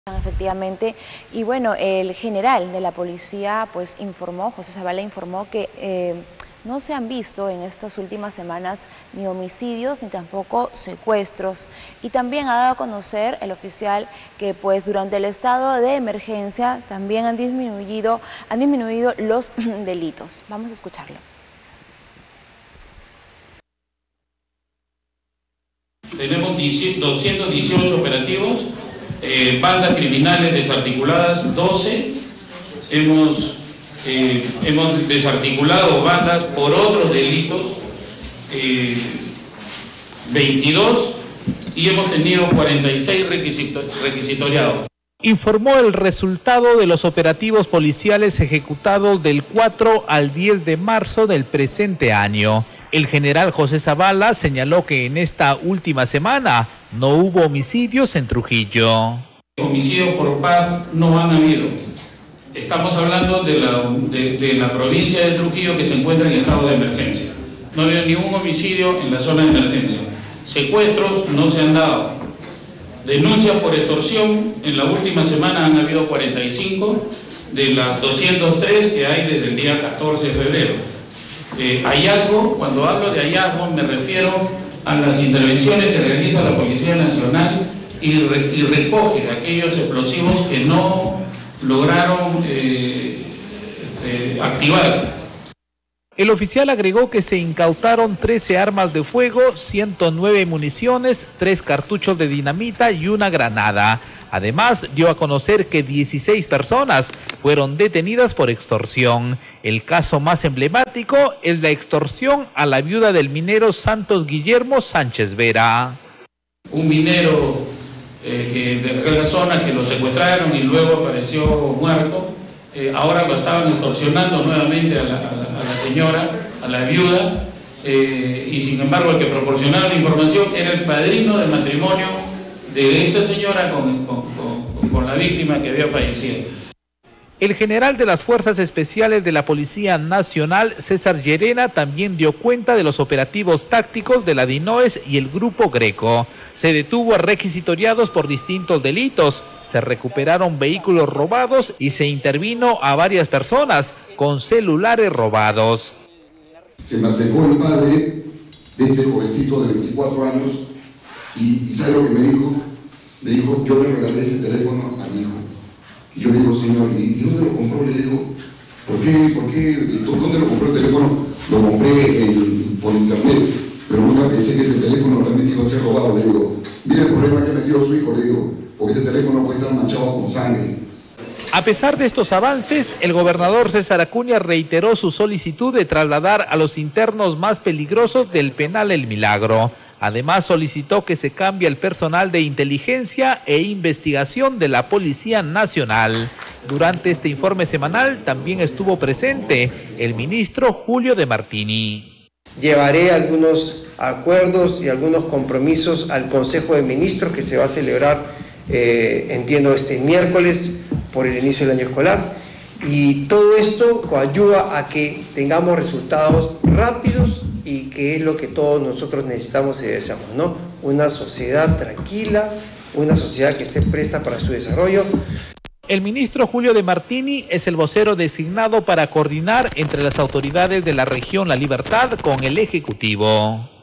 Efectivamente, y bueno, el general de la policía pues informó, José Zavala informó que no se han visto en estas últimas semanas ni homicidios ni tampoco secuestros, y también ha dado a conocer el oficial que pues durante el estado de emergencia también han disminuido los delitos. Vamos a escucharlo. Tenemos 218 operativos, bandas criminales desarticuladas 12, hemos desarticulado bandas por otros delitos 22 y hemos tenido 46 requisitoriados. Informó el resultado de los operativos policiales ejecutados del 4 al 10 de marzo del presente año. El general José Zavala señaló que en esta última semana no hubo homicidios en Trujillo. Homicidios por paz no han habido. Estamos hablando de la provincia de Trujillo, que se encuentra en estado de emergencia. No ha habido ningún homicidio en la zona de emergencia. Secuestros no se han dado. Denuncias por extorsión, en la última semana han habido 45 de las 203 que hay desde el día 14 de febrero. Hallazgo, cuando hablo de hallazgo me refiero a las intervenciones que realiza la Policía Nacional y recoge aquellos explosivos que no lograron activarse. El oficial agregó que se incautaron 13 armas de fuego, 109 municiones, 3 cartuchos de dinamita y una granada. Además, dio a conocer que 16 personas fueron detenidas por extorsión. El caso más emblemático es la extorsión a la viuda del minero Santos Guillermo Sánchez Vera. Un minero de la zona que lo secuestraron y luego apareció muerto. Ahora lo estaban extorsionando nuevamente a la señora, a la viuda, y sin embargo el que proporcionaba la información era el padrino de matrimonio de esta señora con la víctima que había fallecido. El general de las Fuerzas Especiales de la Policía Nacional, César Llerena, también dio cuenta de los operativos tácticos de la DINOES y el Grupo Greco. Se detuvo a requisitoriados por distintos delitos, se recuperaron vehículos robados y se intervino a varias personas con celulares robados. Se me acercó el padre de este jovencito de 24 años y ¿sabe lo que me dijo? Me dijo, yo le regalé ese teléfono a mi hijo. Y yo le digo, señor, ¿y dónde lo compró? Le digo, ¿por qué? ¿Dónde lo compró el teléfono? Lo compré por internet, pero nunca pensé que ese teléfono realmente iba a ser robado. Le digo, mire el problema que ha metido su hijo, le digo, porque este teléfono puede estar manchado con sangre. A pesar de estos avances, el gobernador César Acuña reiteró su solicitud de trasladar a los internos más peligrosos del penal El Milagro. Además, solicitó que se cambie el personal de inteligencia e investigación de la Policía Nacional. Durante este informe semanal también estuvo presente el ministro Julio de Martini. Llevaré algunos acuerdos y algunos compromisos al Consejo de Ministros que se va a celebrar, entiendo, este miércoles por el inicio del año escolar. Y todo esto coadyuva a que tengamos resultados rápidos y que es lo que todos nosotros necesitamos y deseamos, ¿no? Una sociedad tranquila, una sociedad que esté presta para su desarrollo. El ministro Julio de Martini es el vocero designado para coordinar entre las autoridades de la región La Libertad con el Ejecutivo.